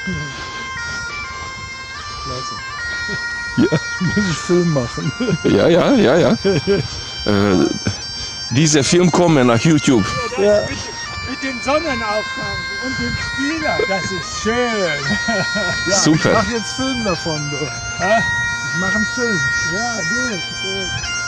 Ja. Muss ich Film machen. Ja. Dieser Film kommt nach YouTube. Ja. Mit den Sonnenaufgang und dem Spieler, das ist schön. Ja, Super. Ich mache jetzt Film davon. Du. Ha? Ich mache einen Film. Ja, gut.